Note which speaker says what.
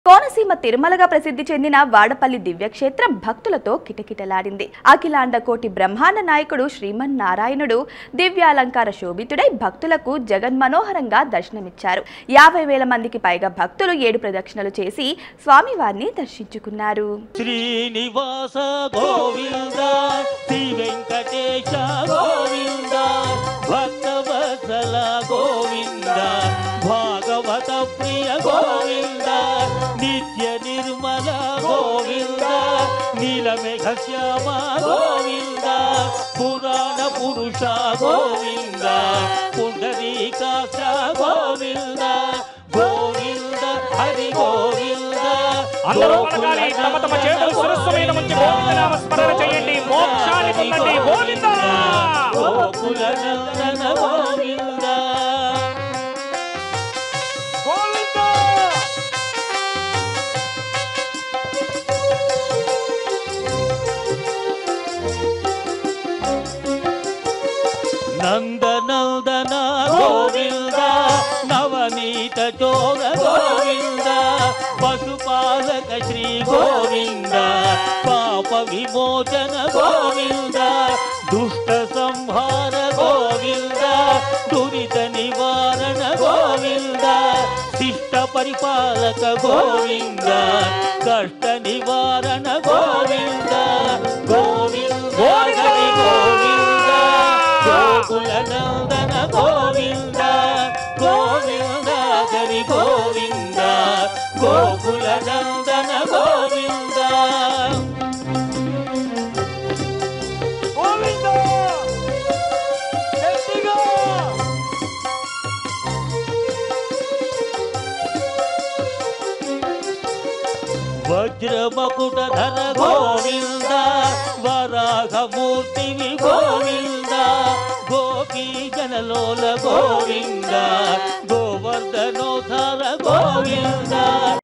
Speaker 1: కోనసీమ తిరుమలగా ప్రసిద్ధి చెందిన వాడపల్లి దివ్యక్షేత్రం భక్తులతో కిటకిటలాడింది. అఖిలాండ కోటి బ్రహ్మాండ నాయకుడు శ్రీమన్నారాయణుడు దివ్యాలంకార శోభితుడై భక్తులకు జగన్మనోహరంగా దర్శనమిచ్చారు. 50,000 మందికి పైగా భక్తులు 7 ప్రదక్షిణలు చేసి స్వామివారిని దర్శించుకున్నారు.
Speaker 2: శ్రీనివాస గోవింద శ్రీ వెంకటేశ గోవింద భక్తవత్సల గోవింద భాగవత ప్రియ గోవింద నిత్య నిర్మల గోవింద నీలమేఘ శ్యామ గోవింద పురాణ పురుష గోవింద పుండరీకాక్ష గోవింద గోవింద హరి గోవింద.
Speaker 3: అందరూ పలకాలి, తమ తమ చేతులు శిరస్సు మీద ఉంచి గోవిందనామ స్మరణ చేయండి, మోక్షాన్ని పొందండి. గోవింద
Speaker 2: గోకుల నందన గోవింద
Speaker 3: గోవింద.
Speaker 2: నందనందన గోవింద నవనీత చోర గోవింద పశుపాలక శ్రీ గోవింద పాప విమోచన గోవింద దుష్ట సంహార గోవింద దురిత నివారణ గోవింద శిష్ట పరిపాలక గోవింద కష్ట నివారణ గోవింద గోవింద హరి గోవింద గోకుల నందన గోవింద గోవింద హరి గోవింద గోకుల నందన గోవింద
Speaker 3: గోవింద గట్టిగా.
Speaker 2: వజ్రమకుట ధర గోవింద వరాహమూర్తివి గోవింద గోపీ జనలోల గోవింద గోవర్ధనోధర గోవింద